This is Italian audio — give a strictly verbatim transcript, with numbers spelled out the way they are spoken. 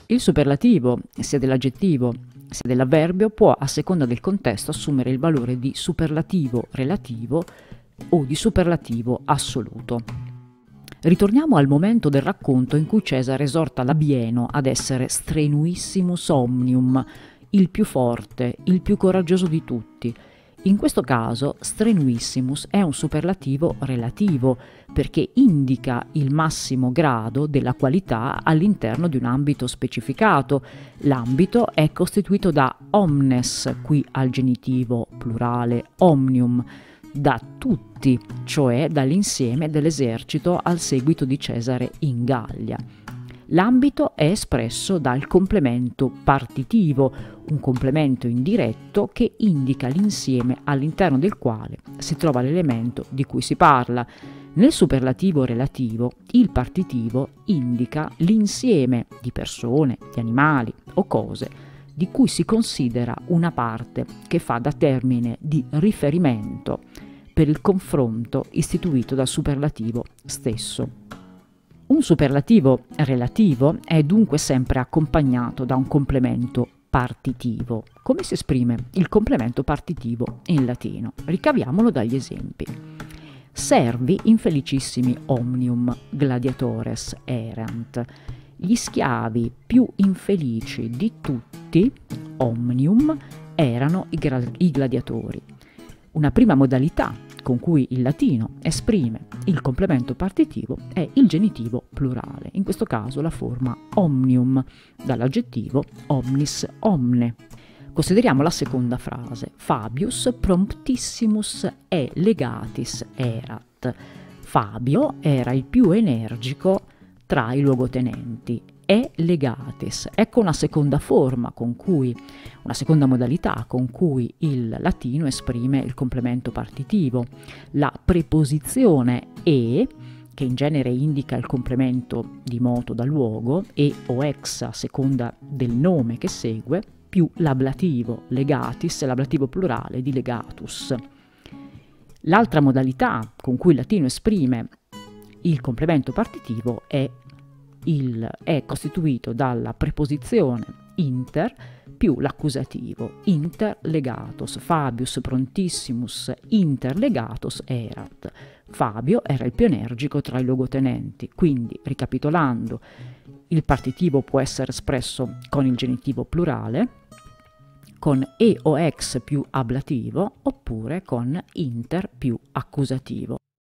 Il superlativo, sia dell'aggettivo sia dell'avverbio, può a seconda del contesto assumere il valore di superlativo relativo o di superlativo assoluto. Ritorniamo al momento del racconto in cui Cesare esorta Labieno ad essere strenuissimus omnium, il più forte, il più coraggioso di tutti. In questo caso strenuissimus è un superlativo relativo perché indica il massimo grado della qualità all'interno di un ambito specificato. L'ambito è costituito da omnes, qui al genitivo plurale omnium, da tutti, cioè dall'insieme dell'esercito al seguito di Cesare in Gallia. L'ambito è espresso dal complemento partitivo, un complemento indiretto che indica l'insieme all'interno del quale si trova l'elemento di cui si parla. Nel superlativo relativo, il partitivo indica l'insieme di persone, di animali o cose di cui si considera una parte che fa da termine di riferimento per il confronto istituito dal superlativo stesso. Un superlativo relativo è dunque sempre accompagnato da un complemento partitivo. Come si esprime il complemento partitivo in latino? Ricaviamolo dagli esempi. Servi infelicissimi omnium gladiatores erant. Gli schiavi più infelici di tutti, omnium, erano i, gra- i gladiatori. Una prima modalità con cui il latino esprime il complemento partitivo è il genitivo plurale, in questo caso la forma omnium, dall'aggettivo omnis omne. Consideriamo la seconda frase. Fabius promptissimus e legatis erat. Fabio era il più energico tra i luogotenenti. E legatis. Ecco una seconda forma con cui, una seconda modalità con cui il latino esprime il complemento partitivo. La preposizione e, che in genere indica il complemento di moto da luogo, e o ex a seconda del nome che segue, più l'ablativo legatis, l'ablativo plurale di legatus. L'altra modalità con cui il latino esprime il complemento partitivo è Il, è costituito dalla preposizione inter più l'accusativo inter legatus. Fabius prontissimus inter legatus erat. Fabio era il più energico tra i luogotenenti. Quindi, ricapitolando, il partitivo può essere espresso con il genitivo plurale, con e o ex più ablativo, oppure con inter più accusativo.